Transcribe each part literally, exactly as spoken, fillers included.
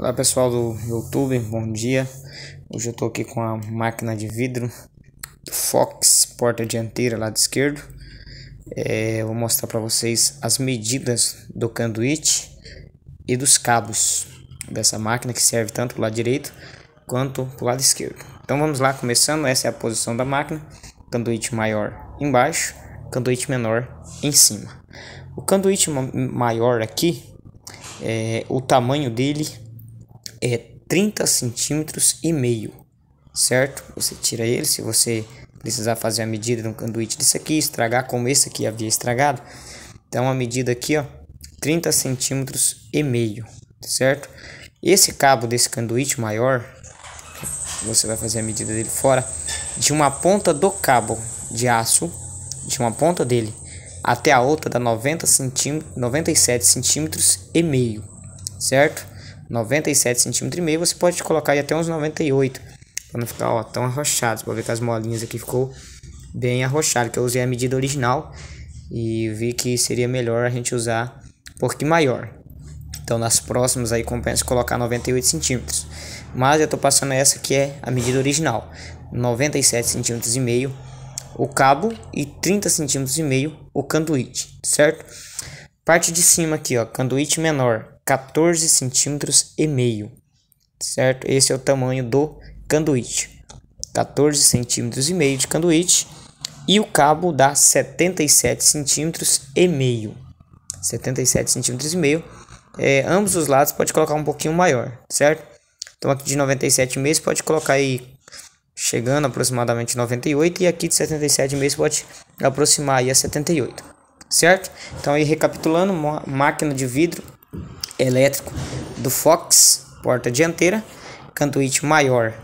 Olá pessoal do YouTube, bom dia. Hoje eu tô aqui com a máquina de vidro do Fox, porta dianteira, lado esquerdo. É, eu vou mostrar para vocês as medidas do conduíte e dos cabos dessa máquina, que serve tanto pro lado direito quanto pro lado esquerdo. Então vamos lá, começando. Essa é a posição da máquina: conduíte maior embaixo, conduíte menor em cima. O conduíte maior aqui, é, o tamanho dele é trinta centímetros e meio, certo? Você tira ele, se você precisar fazer a medida de um conduíte desse aqui, estragar como esse aqui havia estragado. Então a medida aqui, ó, trinta centímetros e meio, certo? Esse cabo desse conduíte maior, você vai fazer a medida dele fora, de uma ponta do cabo de aço, de uma ponta dele até a outra, dá noventa centímetros, noventa e sete centímetros e meio, certo? noventa e sete centímetros e meio, você pode colocar aí até uns noventa e oito, para não ficar, ó, tão arrochado. Para ver que as molinhas aqui ficou bem arrochado, que eu usei a medida original e vi que seria melhor a gente usar um pouquinho maior. Então nas próximas aí compensa colocar noventa e oito centímetros, mas eu tô passando essa que é a medida original, noventa e sete centímetros e meio o cabo e trinta centímetros e meio o conduíte, certo? Parte de cima aqui, ó, conduíte menor, quatorze centímetros e meio, certo? Esse é o tamanho do conduíte, quatorze centímetros e meio de conduíte, e o cabo dá setenta e sete centímetros e meio, setenta e sete centímetros e meio. É, ambos os lados pode colocar um pouquinho maior, certo? Então aqui de noventa e sete e meio pode colocar aí chegando aproximadamente noventa e oito, e aqui de setenta e sete e meio pode aproximar aí a setenta e oito, certo? Então aí recapitulando, máquina de vidro elétrico do Fox, porta dianteira, conduíte maior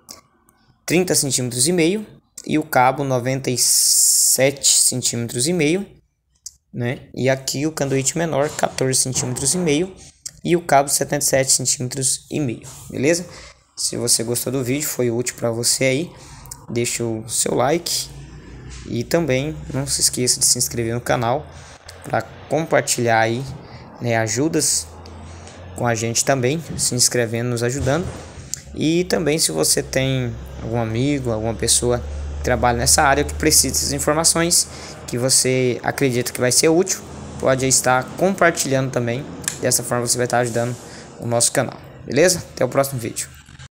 trinta centímetros e meio e o cabo noventa e sete centímetros e meio, né? E aqui o conduíte menor quatorze centímetros e meio e o cabo setenta e sete centímetros e meio, beleza? Se você gostou do vídeo, foi útil para você aí, deixa o seu like e também não se esqueça de se inscrever no canal para compartilhar aí, né, ajudas com a gente também, se inscrevendo, nos ajudando. E também, se você tem algum amigo, alguma pessoa que trabalha nessa área, que precisa dessas informações, que você acredita que vai ser útil, pode estar compartilhando também. Dessa forma você vai estar ajudando o nosso canal, beleza? Até o próximo vídeo.